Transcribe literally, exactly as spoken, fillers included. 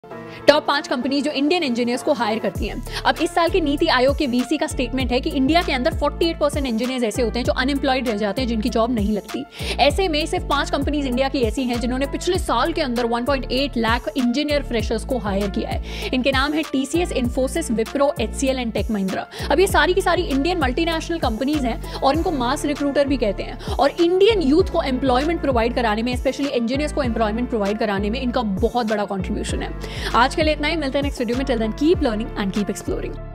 Top पांच companies जो Indian engineers को हायर करती हैं। अब इस साल के नीति आयोग के वीसी का स्टेटमेंट है कि इंडिया के अंदर अड़तालीस परसेंट इंजीनियर्स ऐसे होते हैं जो अनएम्प्लॉयड रह जाते हैं, जिनकी जॉब नहीं लगती। ऐसे में सिर्फ पांच कंपनीज इंडिया की ऐसी हैं जिन्होंने पिछले साल के अंदर एक पॉइंट आठ लाख इंजीनियर फ्रेशर्स को हायर किया है। इनके नाम है TCS, Infosys, Wipro, HCL and tech Mahindra. अब ये सारी की सारी इंडियन मल्टीनेशनल कंपनीज हैं और इनको मास रिक्रूटर भी कहते हैं, और इंडियन यूथ को एम्प्लॉयमेंट प्रोवाइड कराने में, स्पेशली इंजीनियर्स को एम्प्लॉयमेंट प्रोवाइड कराने में इनका बहुत बड़ा कॉन्ट्रीब्यूशन है। आज के लिए इतना ही, मिलते हैं नेक्स्ट वीडियो में। Till then keep learning and keep exploring.